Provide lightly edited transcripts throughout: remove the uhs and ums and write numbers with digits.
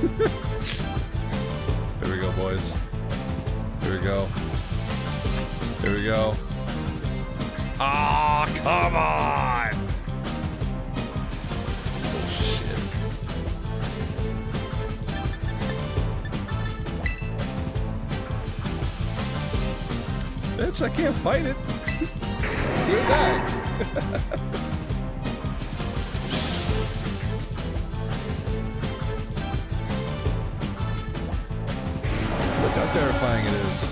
Here we go, boys. Here we go. Here we go. Ah, come on! Oh, shit. Bitch, I can't fight it. You're back. Look how terrifying it is.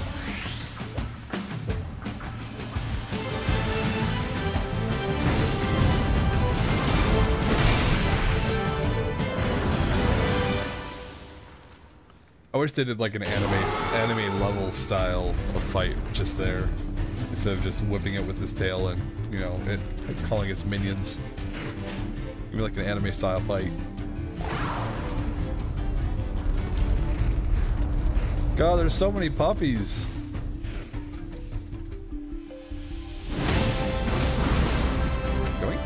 I wish they did like an anime level style of fight just there, instead of just whipping it with his tail and, you know, it calling its minions. Maybe like an anime style fight. God, there's so many puppies. Yoink.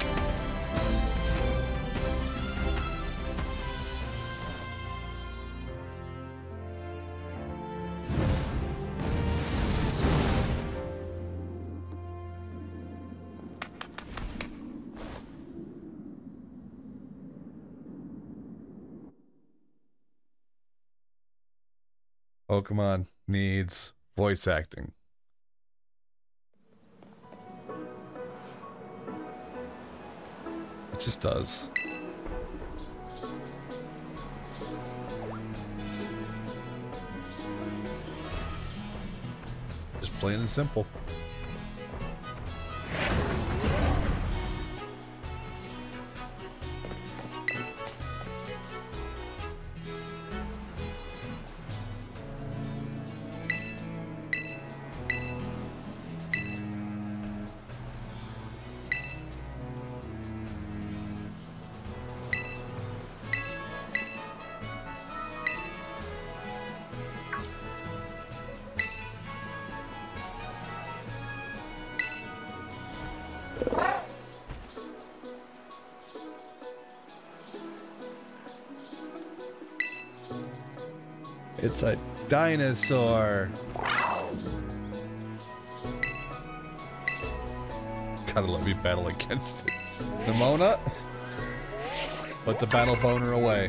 Pokemon needs voice acting. It just does. Just plain and simple. It's a dinosaur. Gotta let me battle against it. Nimona? Put the battle boner away.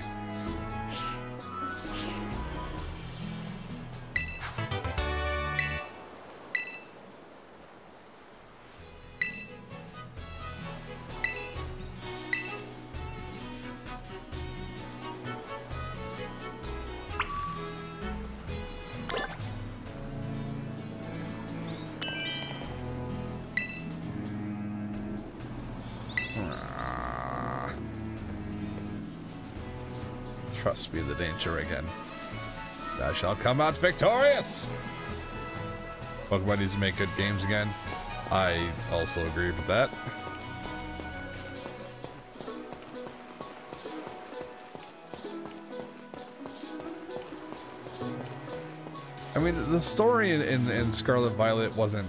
Trust me, the danger again. I shall come out victorious! Pokemon needs to make good games again. I also agree with that. I mean, the story in Scarlet Violet wasn't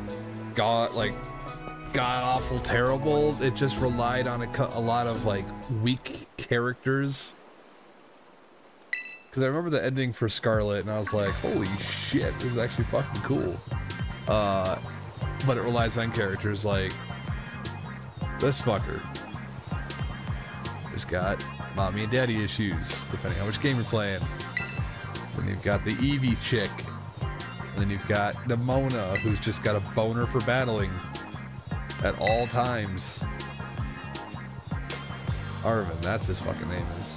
god-awful terrible. It just relied on a lot of, like, weak characters. Because I remember the ending for Scarlet, and I was like, holy shit, this is actually fucking cool. But it relies on characters like this fucker. Who's got mommy and daddy issues, depending on which game you're playing. Then you've got the Eevee chick. And then you've got Nimona, who's just got a boner for battling at all times. Arvin, that's his fucking name is.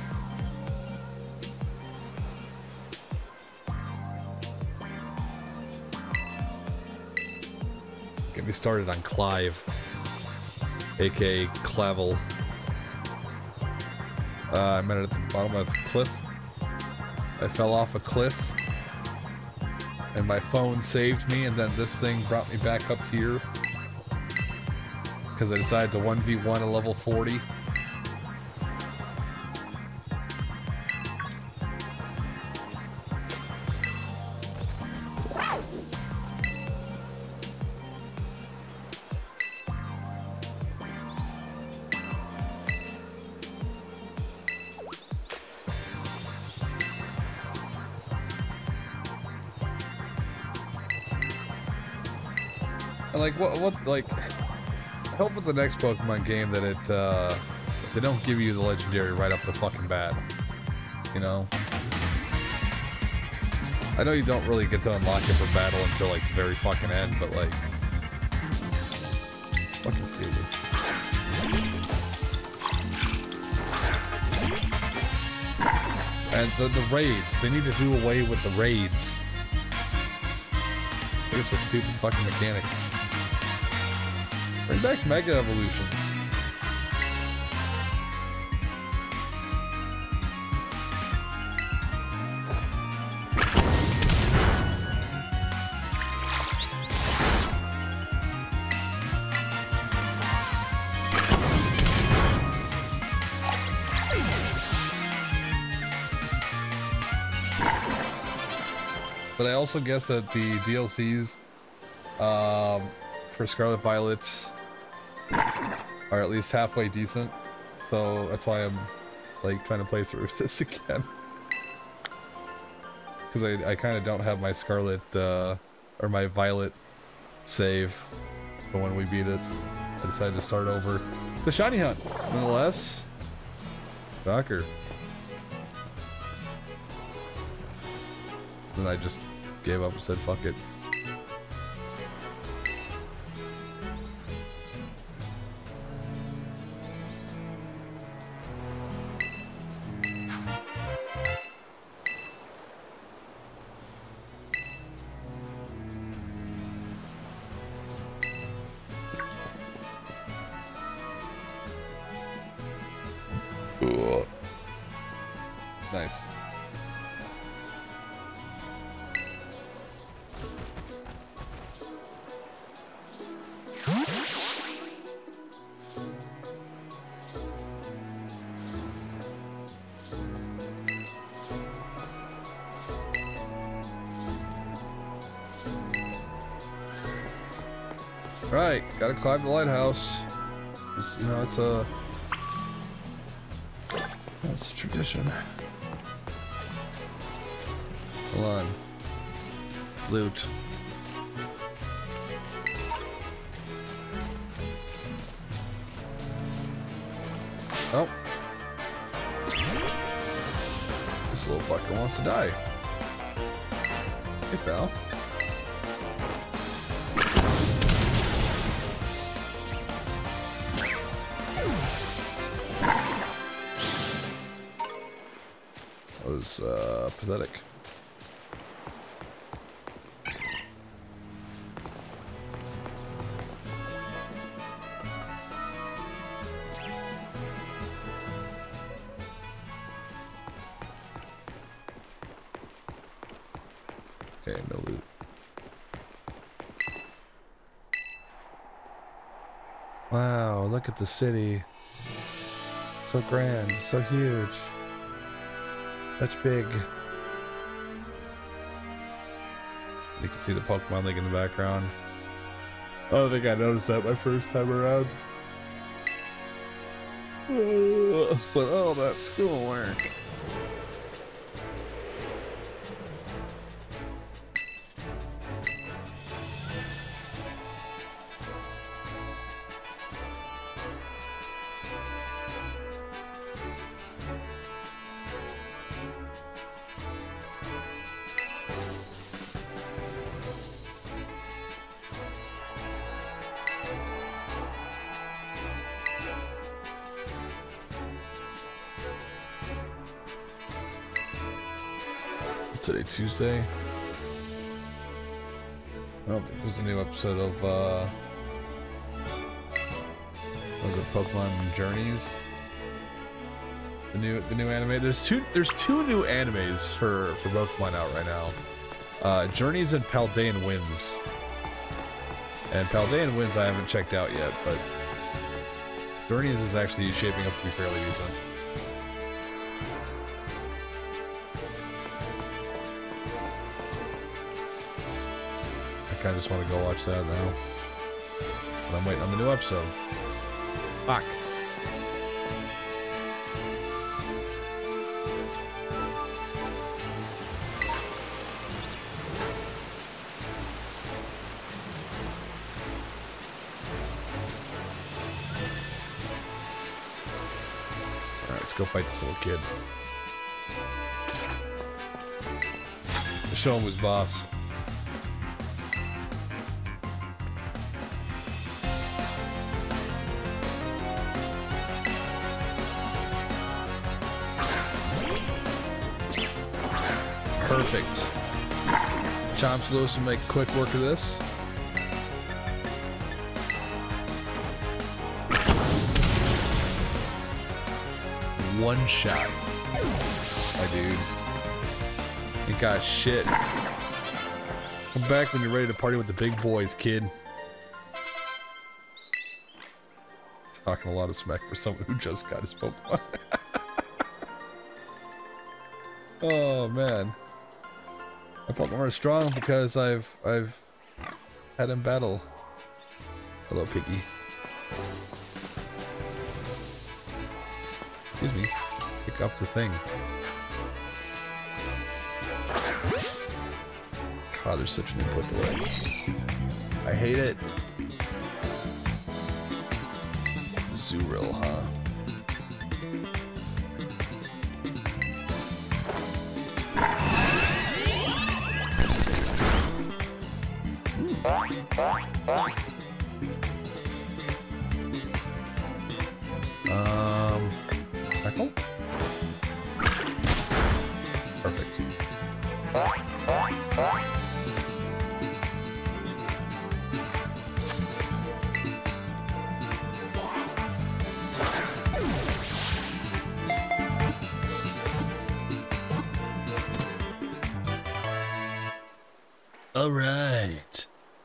Get me started on Clive, aka Clavel. I met it at the bottom of the cliff. I fell off a cliff, and my phone saved me, and then this thing brought me back up here because I decided to 1v1 a level 40. And like, what, like, I hope with the next Pokemon game that it, they don't give you the legendary right off the fucking bat. You know? I know you don't really get to unlock it for battle until like the very fucking end, but like, it's fucking stupid. And the raids, they need to do away with the raids. I think it's a stupid fucking mechanic. Bring back Mega Evolutions. But I also guess that the DLCs for Scarlet Violet are at least halfway decent. So that's why I'm like trying to play through this again. Because I kind of don't have my Scarlet or my Violet save for when we beat it. I decided to start over. The Shiny Hunt, nonetheless. Shocker. Then I just gave up and said, fuck it. Ugh. Nice. Right, gotta climb the lighthouse. You know, it's a tradition. Hold on. Loot. Oh. This little fucker wants to die. Hey, pal. That was pathetic. Okay, no loot. Wow, look at the city. So grand, so huge. Such big. You can see the Pokemon League in the background. I don't think I noticed that my first time around. But oh, that schoolwork. Today, Tuesday. I don't think there's a new episode of was it Pokemon Journeys? The new anime. There's two new animes for Pokemon out right now. Journeys and Paldean Winds. And Paldean Winds I haven't checked out yet, but Journeys is actually shaping up to be fairly decent. I kinda just want to go watch that now. But I'm waiting on the new episode. Fuck. Let's go fight this little kid. Show him who's boss. Perfect. Chomps Lewis will make quick work of this. One shot. My dude. Ain't got shit. Come back when you're ready to party with the big boys, kid. Talking a lot of smack for someone who just got his Pokemon. Oh man. My Pokemon are strong because I've had him battle. Hello, Piggy. Excuse me. Pick up the thing. God, there's such an input delay. I hate it. Zurill, huh? Tackle? Perfect. All right.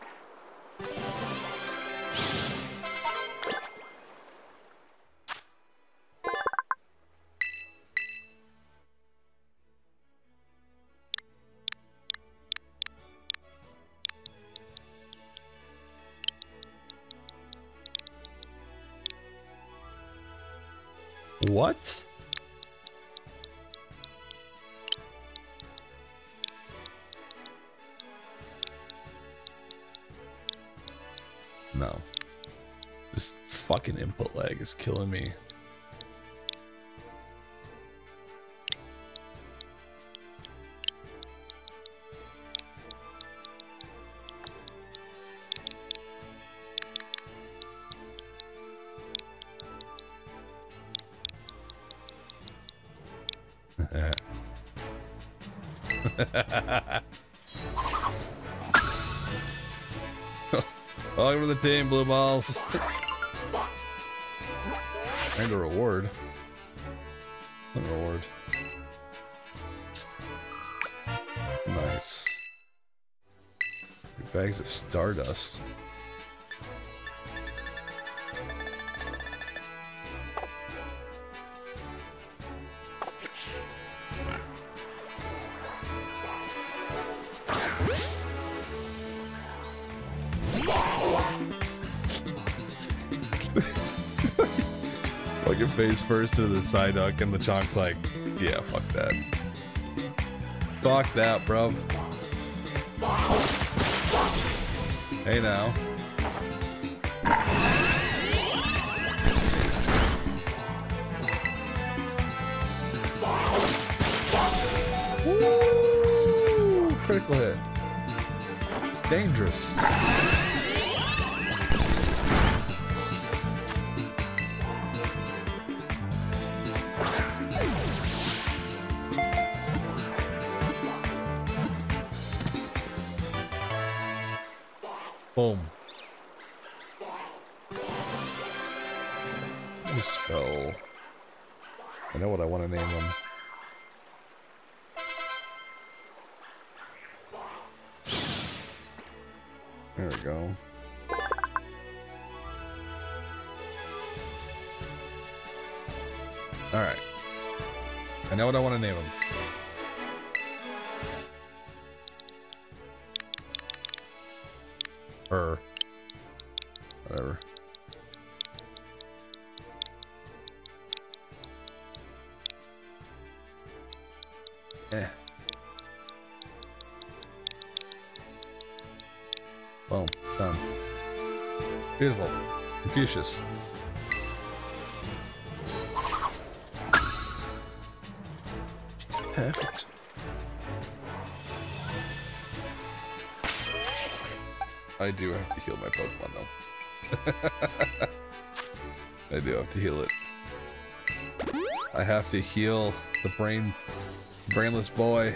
What? No. This fucking input lag is killing me. Welcome to the team, Blue Balls. And a reward. A reward. Nice. 3 bags of Stardust. Fucking face first to the side duck, and the Chonk's like, yeah, fuck that. Fuck that, bro. Hey now. Woo! Critical hit. Dangerous. Boom. Spell. I know what I want to name them. There we go. Alright. I know what I want to name them. Whatever. Boom. Done. Beautiful. Confucius. Perfect. I do have to heal my Pokemon though. I do have to heal it. I have to heal the brainless boy.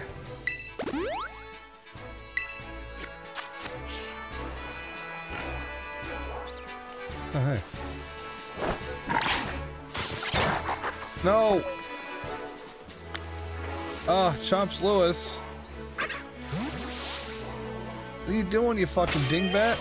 Oh, hey. No! Ah, Chomps Lewis. What are you doing, you fucking dingbat?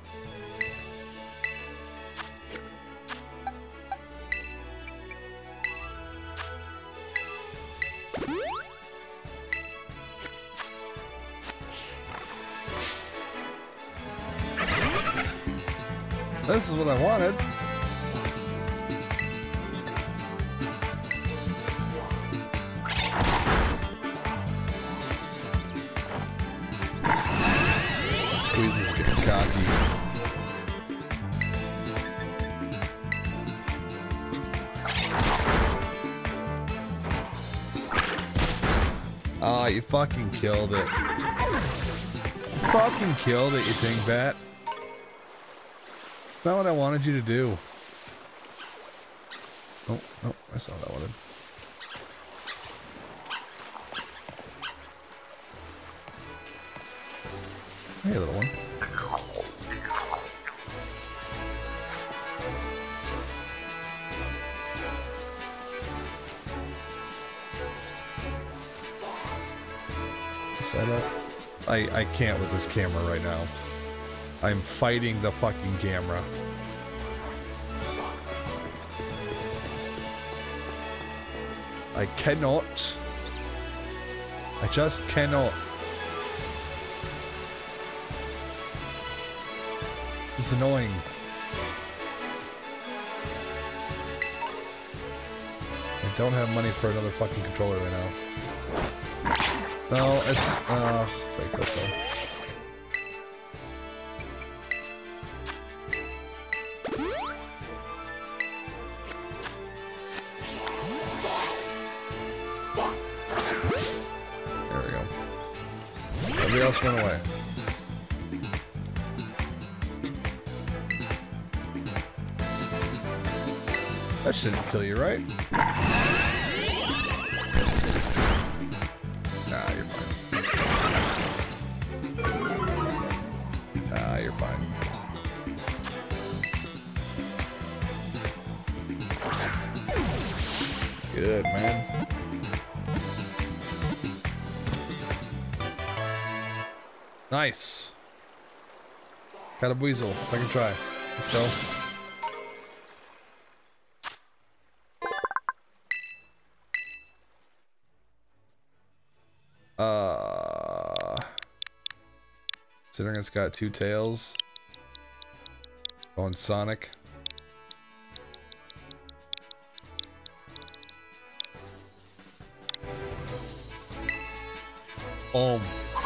This is what I wanted. Squeeze is getting cocky. Ah, you fucking killed it. You fucking killed it, you dingbat. Not what I wanted you to do. Oh, no, that's not what I wanted. Hey, little one. Set up. I can't with this camera right now. I'm fighting the fucking camera. I cannot. I just cannot. This is annoying. I don't have money for another fucking controller right now. No, it's very quick though. Everybody else run away. That shouldn't kill you, right? Nah, you're fine. Nah, you're fine. Good, man. Nice. Got a weasel. Second try. Let's go. Considering it's got two tails. Going Sonic. Boom.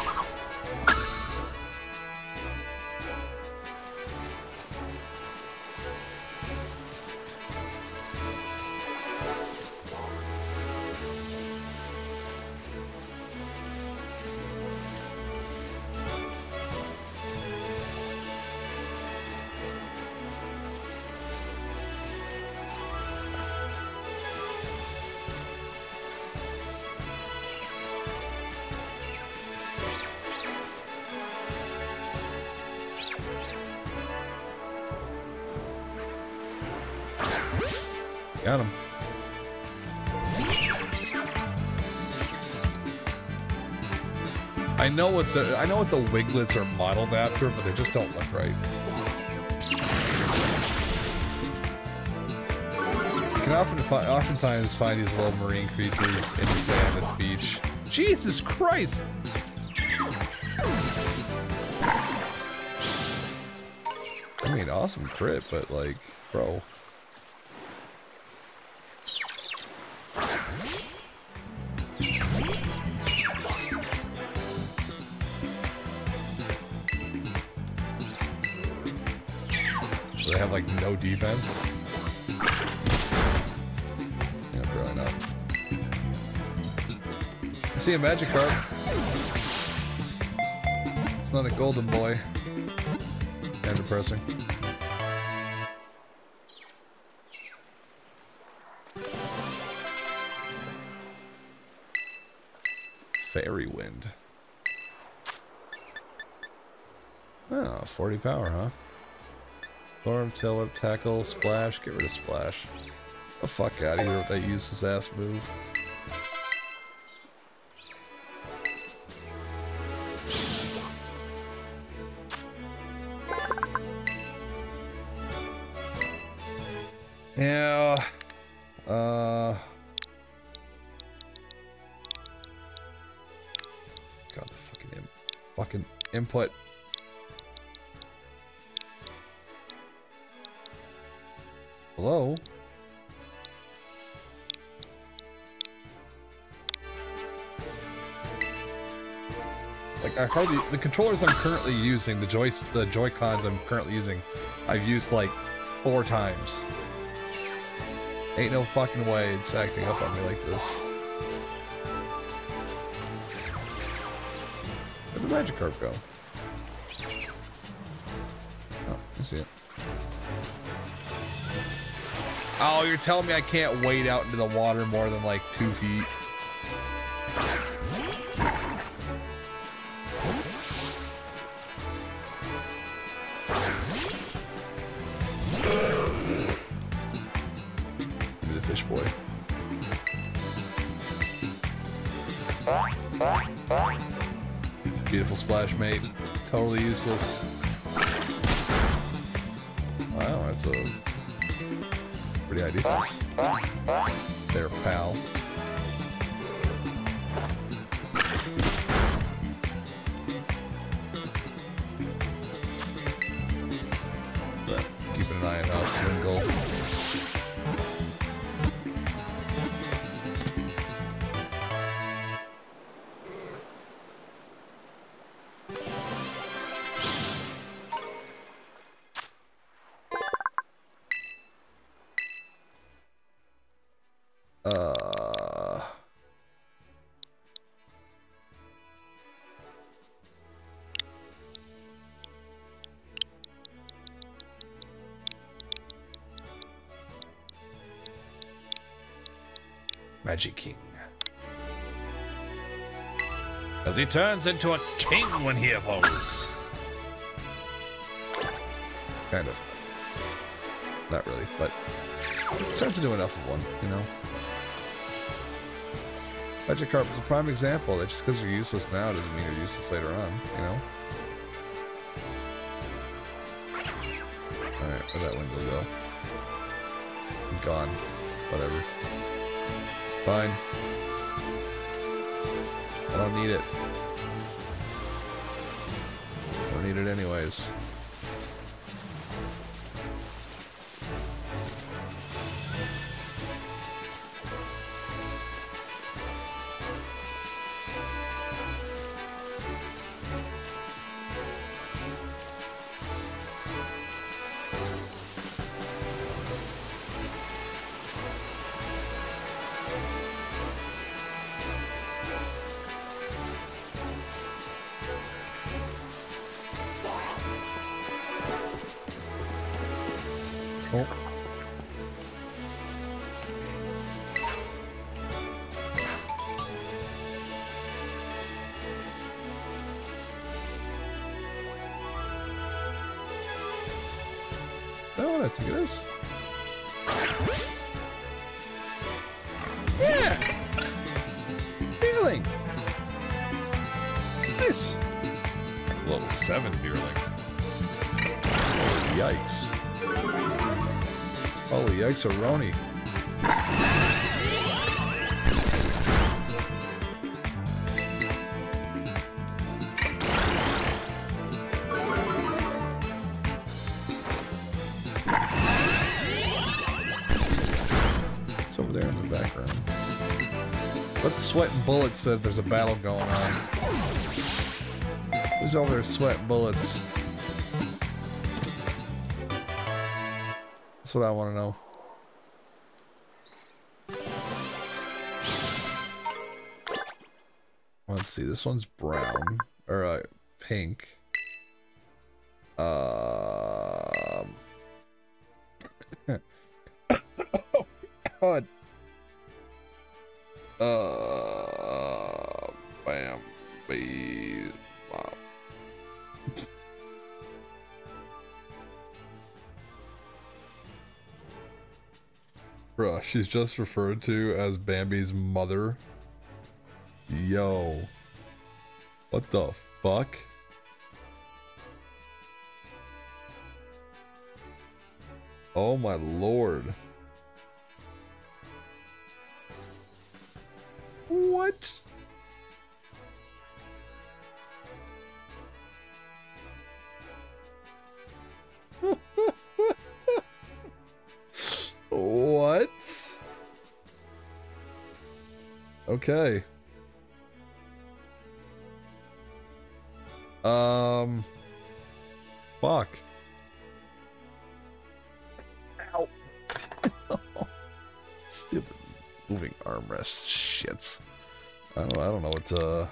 Got him. I know what the Wiglets are modeled after, but they just don't look right. You can oftentimes find these little marine creatures in the sand at the beach. Jesus Christ! I mean, awesome crit, but like, bro. They have like no defense. Yeah, probably not. See a Magikarp. It's not a golden boy. Kind of depressing. Fairy Wind. Oh, 40 power, huh? Storm, Tail Whip, Tackle, Splash. Get rid of Splash. The fuck out of here with that useless ass move. Yeah. God, the fucking input. Hello? Like, I hardly, the controllers I'm currently using, the Joy-Cons I'm currently using, I've used like 4 times. Ain't no fucking way it's acting up on me like this. Where'd the Magikarp go? Oh, I see it. Oh, you're telling me I can't wade out into the water more than like 2 feet? The fish boy. Beautiful splash, mate. Totally useless. Wow, that's a pretty high defense. There, pal. But keeping an eye on us, Wingull. Magic King. As he turns into a king when he evolves. Kind of. Not really, but starts to do enough of one, you know? Magikarp is a prime example that just because you're useless now doesn't mean you're useless later on, you know? Alright, where'd that Wingull go? Gone. Whatever. Fine. I don't need it. I don't need it anyways. Oh. Oh, I think it is. Yeah! Deerling! Nice! Level 7 Deerling. Yikes. Holy yikes, Aroni. It's over there in the background. Let's sweat and bullets said there's a battle going on. Who's over there sweating bullets? That's what I want to know. Let's see, this one's brown or pink. Oh God. Bam, bees, wow. Bruh, she's just referred to as Bambi's mother. Yo. What the fuck? Oh my lord. What? What? Okay. Fuck. Ow. Stupid moving armrest shits. I don't know what to...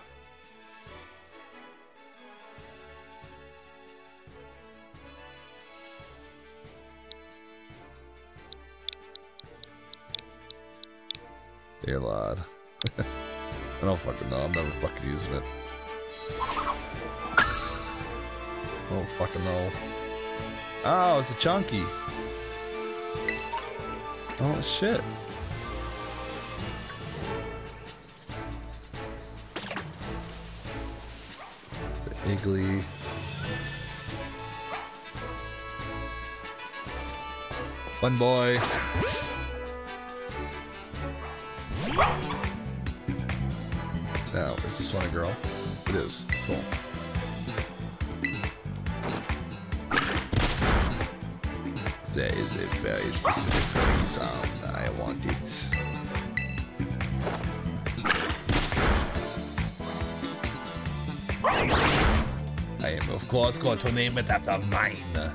Dear lad. I don't fucking know. I'm never fucking using it. I don't fucking know. Oh, it's a chunky. Oh shit. It's an Iggly. Fun boy. Now, is this one a girl? It is. Cool. There is a very specific reason I want it. I am of course going to name it after mine.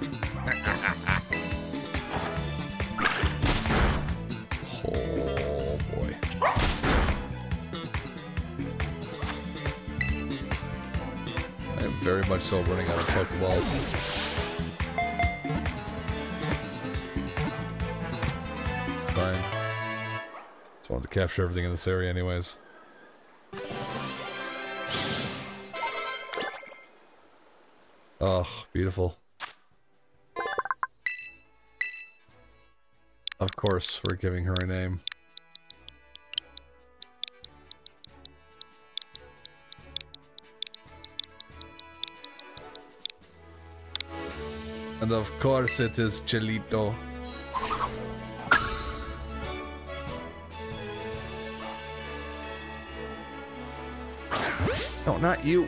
Oh boy. I am very much so running out of Pokeballs. Fine. Just wanted to capture everything in this area anyways. Oh, beautiful. Of course, we're giving her a name. And of course it is Chelito. No, not you.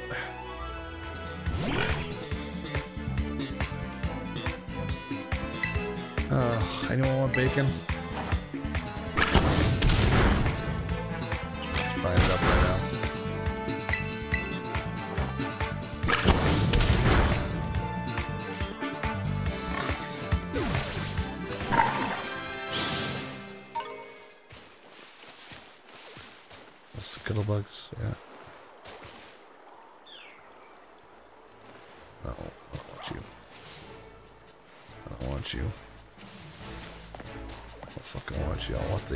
Anyone want bacon? Frying it up right now. Scuttlebugs, yeah. No, I don't want you. I don't want you. I fucking want you. I want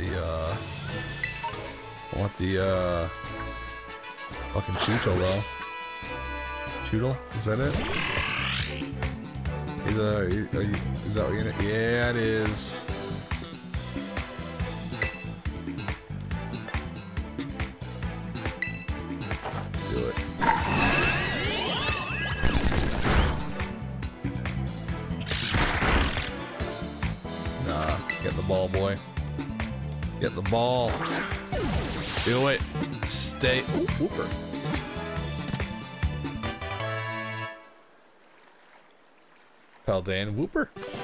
the, fucking Chuto, though. Chuto? Is that it? Is that what you're gonna... Yeah, it is. Let's do it. Nah, get the ball, boy. Get the ball. Do it. Stay. Ooh, whooper. Paldean Whooper.